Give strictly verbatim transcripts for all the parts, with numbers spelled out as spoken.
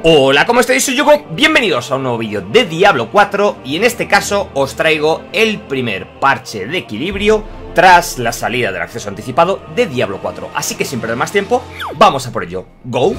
Hola, ¿cómo estáis? Soy Yugo, bienvenidos a un nuevo vídeo de Diablo cuatro y en este caso os traigo el primer parche de equilibrio tras la salida del acceso anticipado de Diablo cuatro. Así que sin perder más tiempo, vamos a por ello. ¡Go!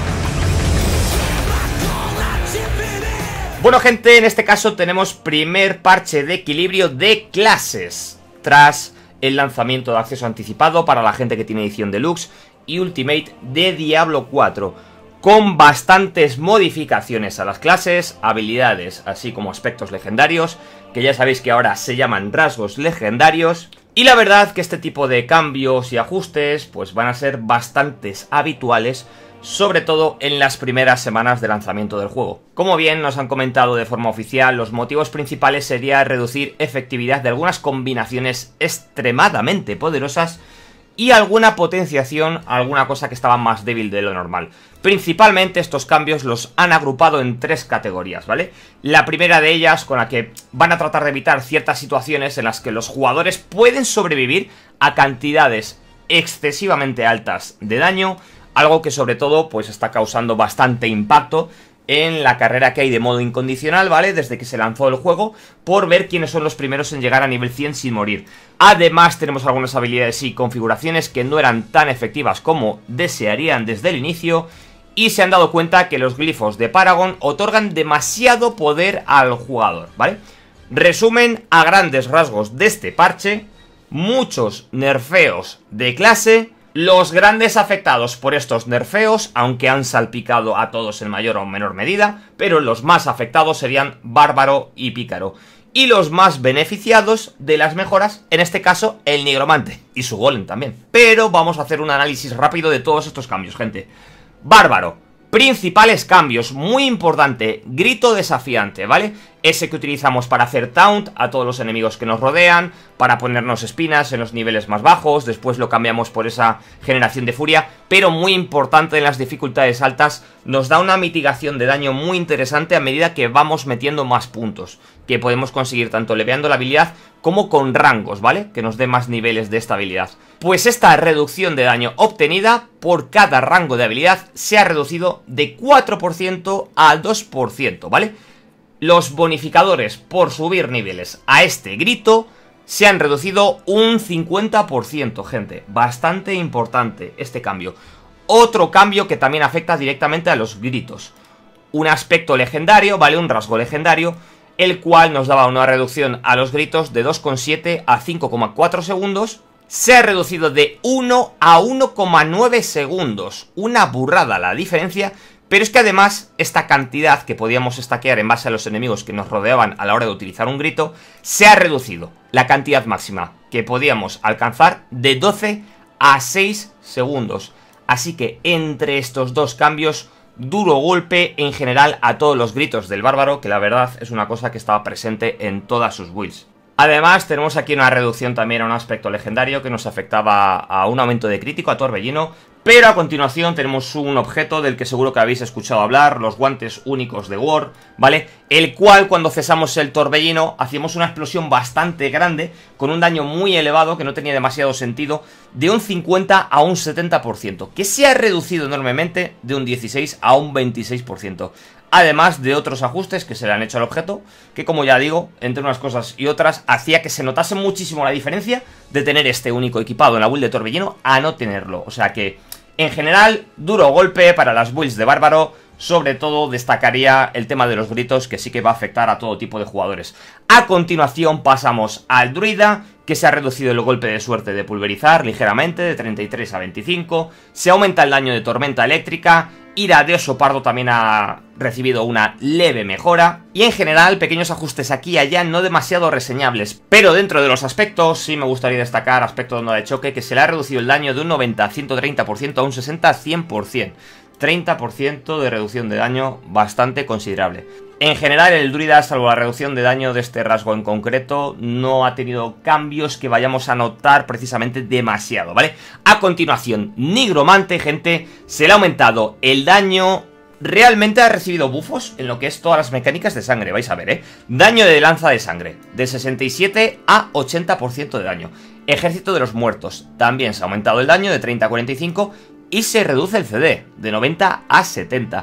Bueno gente, en este caso tenemos primer parche de equilibrio de clases tras el lanzamiento de acceso anticipado para la gente que tiene edición deluxe y ultimate de Diablo cuatro, con bastantes modificaciones a las clases, habilidades, así como aspectos legendarios, que ya sabéis que ahora se llaman rasgos legendarios. Y la verdad que este tipo de cambios y ajustes pues van a ser bastantes habituales, sobre todo en las primeras semanas de lanzamiento del juego. Como bien nos han comentado de forma oficial, los motivos principales serían reducir efectividad de algunas combinaciones extremadamente poderosas y alguna potenciación, alguna cosa que estaba más débil de lo normal. Principalmente estos cambios los han agrupado en tres categorías, ¿vale? La primera de ellas, con la que van a tratar de evitar ciertas situaciones en las que los jugadores pueden sobrevivir a cantidades excesivamente altas de daño, algo que sobre todo pues está causando bastante impacto en la carrera que hay de modo incondicional, ¿vale? Desde que se lanzó el juego, por ver quiénes son los primeros en llegar a nivel cien sin morir. Además tenemos algunas habilidades y configuraciones que no eran tan efectivas como desearían desde el inicio, y se han dado cuenta que los glifos de Paragon otorgan demasiado poder al jugador, ¿vale? Resumen a grandes rasgos de este parche: muchos nerfeos de clase. Los grandes afectados por estos nerfeos, aunque han salpicado a todos en mayor o menor medida, pero los más afectados serían Bárbaro y Pícaro. Y los más beneficiados de las mejoras, en este caso, el Nigromante y su Golem también. Pero vamos a hacer un análisis rápido de todos estos cambios, gente. Bárbaro. Principales cambios, muy importante, grito desafiante, ¿vale? Ese que utilizamos para hacer taunt a todos los enemigos que nos rodean, para ponernos espinas en los niveles más bajos, después lo cambiamos por esa generación de furia, pero muy importante en las dificultades altas, nos da una mitigación de daño muy interesante a medida que vamos metiendo más puntos, que podemos conseguir tanto leveando la habilidad como con rangos, ¿vale? Que nos dé más niveles de esta habilidad. Pues esta reducción de daño obtenida por cada rango de habilidad se ha reducido de cuatro por ciento a dos por ciento, ¿vale? Los bonificadores por subir niveles a este grito se han reducido un cincuenta por ciento, gente. Bastante importante este cambio. Otro cambio que también afecta directamente a los gritos. Un aspecto legendario, ¿vale? Un rasgo legendario, el cual nos daba una reducción a los gritos de dos coma siete a cinco coma cuatro segundos. Se ha reducido de uno a uno coma nueve segundos. Una burrada la diferencia. Pero es que además esta cantidad que podíamos stackear en base a los enemigos que nos rodeaban a la hora de utilizar un grito, se ha reducido la cantidad máxima que podíamos alcanzar de doce a seis segundos. Así que entre estos dos cambios, duro golpe en general a todos los gritos del bárbaro, que la verdad es una cosa que estaba presente en todas sus builds. Además tenemos aquí una reducción también a un aspecto legendario que nos afectaba a un aumento de crítico, a Torbellino. Pero a continuación tenemos un objeto del que seguro que habéis escuchado hablar, los guantes únicos de War, ¿vale? El cual cuando cesamos el Torbellino hacíamos una explosión bastante grande, con un daño muy elevado que no tenía demasiado sentido, de un cincuenta a un setenta por ciento, que se ha reducido enormemente de un dieciséis a un veintiséis por ciento. Además de otros ajustes que se le han hecho al objeto, que como ya digo, entre unas cosas y otras, hacía que se notase muchísimo la diferencia de tener este único equipado en la build de Torbellino a no tenerlo. O sea que, en general, duro golpe para las builds de Bárbaro. Sobre todo destacaría el tema de los gritos, que sí que va a afectar a todo tipo de jugadores. A continuación pasamos al Druida, que se ha reducido el golpe de suerte de pulverizar ligeramente, de treinta y tres a veinticinco. Se aumenta el daño de tormenta eléctrica. Ira de Oso Pardo también ha recibido una leve mejora. Y en general, pequeños ajustes aquí y allá no demasiado reseñables. Pero dentro de los aspectos, sí me gustaría destacar aspecto de onda de choque, que se le ha reducido el daño de un noventa a ciento treinta por ciento a un sesenta a cien por ciento. treinta por ciento de reducción de daño, bastante considerable. En general, el druida, salvo la reducción de daño de este rasgo en concreto, no ha tenido cambios que vayamos a notar precisamente demasiado, ¿vale? A continuación, Nigromante, gente, se le ha aumentado el daño. Realmente ha recibido buffos en lo que es todas las mecánicas de sangre, vais a ver, ¿eh? Daño de lanza de sangre, de sesenta y siete a ochenta por ciento de daño. Ejército de los muertos, también se ha aumentado el daño de treinta a cuarenta y cinco y se reduce el C D de noventa a setenta.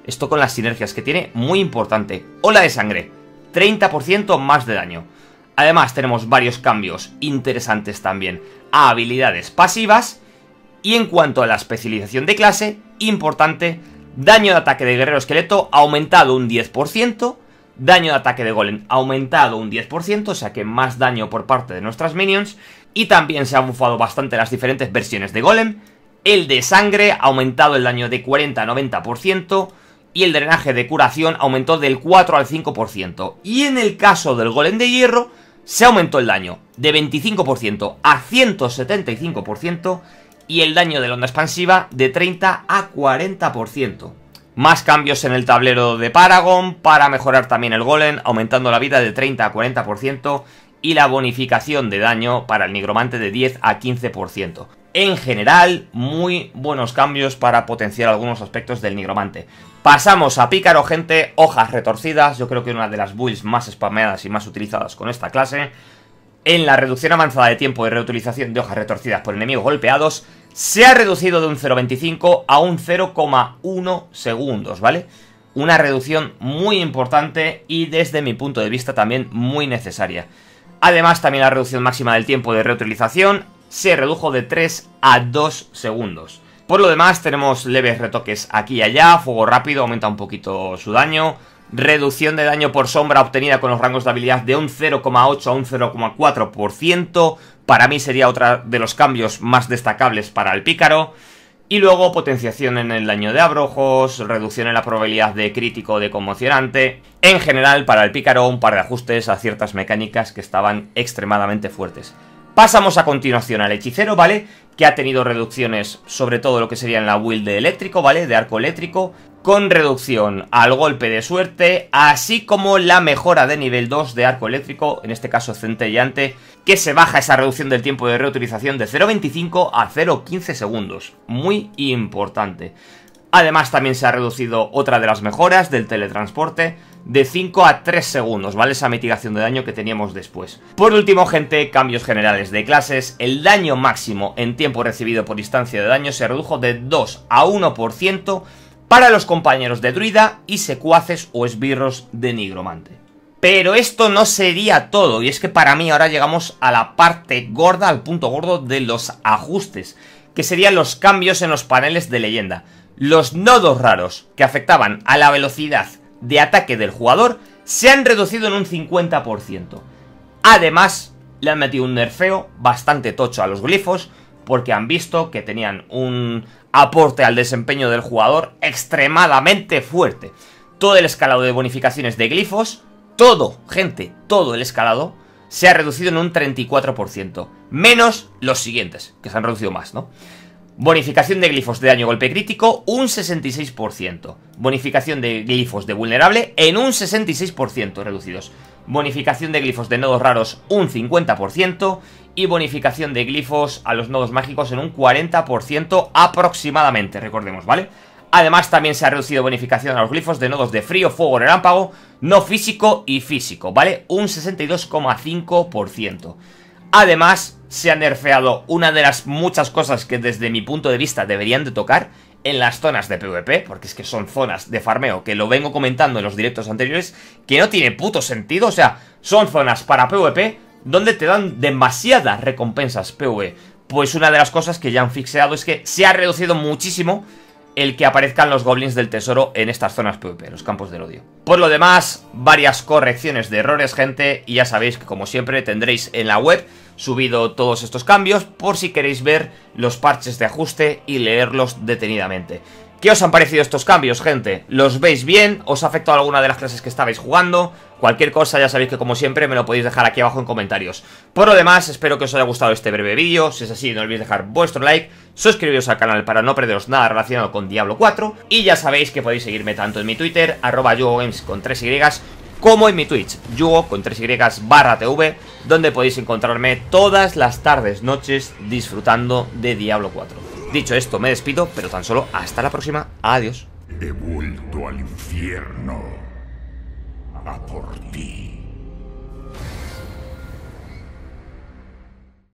Esto con las sinergias que tiene, muy importante. Ola de sangre, treinta por ciento más de daño. Además tenemos varios cambios interesantes también a habilidades pasivas. Y en cuanto a la especialización de clase, importante, daño de ataque de guerrero esqueleto aumentado un diez por ciento. Daño de ataque de golem aumentado un diez por ciento, o sea que más daño por parte de nuestras minions. Y también se han bufado bastante las diferentes versiones de golem. El de sangre ha aumentado el daño de cuarenta a noventa por ciento. Y el drenaje de curación aumentó del cuatro al cinco por ciento. Y en el caso del golem de hierro, se aumentó el daño de veinticinco por ciento a ciento setenta y cinco por ciento. Y el daño de la onda expansiva de treinta a cuarenta por ciento. Más cambios en el tablero de Paragon para mejorar también el golem, aumentando la vida de treinta a cuarenta por ciento y la bonificación de daño para el nigromante de diez a quince por ciento. En general, muy buenos cambios para potenciar algunos aspectos del nigromante. Pasamos a Pícaro, gente, hojas retorcidas, yo creo que una de las builds más spameadas y más utilizadas con esta clase. En la reducción avanzada de tiempo de reutilización de hojas retorcidas por enemigos golpeados, se ha reducido de un cero coma veinticinco a un cero coma uno segundos, ¿vale? Una reducción muy importante y desde mi punto de vista también muy necesaria. Además, también la reducción máxima del tiempo de reutilización se redujo de tres a dos segundos. Por lo demás, tenemos leves retoques aquí y allá, fuego rápido aumenta un poquito su daño, reducción de daño por sombra obtenida con los rangos de habilidad de un cero coma ocho a un cero coma cuatro por ciento. Para mí sería otro de los cambios más destacables para el Pícaro. Y luego potenciación en el daño de abrojos, reducción en la probabilidad de crítico de conmocionante. En general, para el Pícaro, un par de ajustes a ciertas mecánicas que estaban extremadamente fuertes. Pasamos a continuación al hechicero, ¿vale? Que ha tenido reducciones sobre todo lo que sería en la build de eléctrico, ¿vale? De arco eléctrico, con reducción al golpe de suerte, así como la mejora de nivel dos de arco eléctrico, en este caso centellante, que se baja esa reducción del tiempo de reutilización de cero coma veinticinco a cero coma quince segundos. Muy importante. Además también se ha reducido otra de las mejoras del teletransporte de cinco a tres segundos, ¿vale? Esa mitigación de daño que teníamos después. Por último, gente, cambios generales de clases. El daño máximo en tiempo recibido por instancia de daño se redujo de dos a uno por ciento para los compañeros de druida y secuaces o esbirros de nigromante. Pero esto no sería todo, y es que para mí ahora llegamos a la parte gorda, al punto gordo de los ajustes, que serían los cambios en los paneles de leyenda. Los nodos raros que afectaban a la velocidad de ataque del jugador se han reducido en un cincuenta por ciento. Además, le han metido un nerfeo bastante tocho a los glifos, porque han visto que tenían un aporte al desempeño del jugador extremadamente fuerte. Todo el escalado de bonificaciones de glifos, todo, gente, todo el escalado se ha reducido en un treinta y cuatro por ciento. Menos los siguientes, que se han reducido más, ¿no? Bonificación de glifos de daño golpe crítico, un sesenta y seis por ciento. Bonificación de glifos de vulnerable en un sesenta y seis por ciento reducidos. Bonificación de glifos de nodos raros, un cincuenta por ciento. Y bonificación de glifos a los nodos mágicos en un cuarenta por ciento aproximadamente, recordemos, ¿vale? Además también se ha reducido bonificación a los glifos de nodos de frío, fuego, relámpago, no físico y físico, ¿vale? Un sesenta y dos coma cinco por ciento. Además, se ha nerfeado una de las muchas cosas que desde mi punto de vista deberían de tocar en las zonas de PvP, porque es que son zonas de farmeo, que lo vengo comentando en los directos anteriores, que no tiene puto sentido. O sea, son zonas para PvP donde te dan demasiadas recompensas PvE. Pues una de las cosas que ya han fixeado es que se ha reducido muchísimo el que aparezcan los goblins del tesoro en estas zonas PvP, los campos del odio. Por lo demás, varias correcciones de errores, gente, y ya sabéis que como siempre tendréis en la web subido todos estos cambios por si queréis ver los parches de ajuste y leerlos detenidamente. ¿Qué os han parecido estos cambios, gente? ¿Los veis bien? ¿Os ha afectado alguna de las clases que estabais jugando? Cualquier cosa ya sabéis que como siempre me lo podéis dejar aquí abajo en comentarios. Por lo demás, espero que os haya gustado este breve vídeo. Si es así, no olvidéis dejar vuestro like, suscribiros al canal para no perderos nada relacionado con Diablo cuatro. Y ya sabéis que podéis seguirme tanto en mi Twitter, arroba yugogames con tres y, como en mi Twitch, yugo con tres y barra tv, donde podéis encontrarme todas las tardes, noches, disfrutando de Diablo cuatro. Dicho esto, me despido, pero tan solo hasta la próxima. Adiós. He vuelto al infierno a por ti.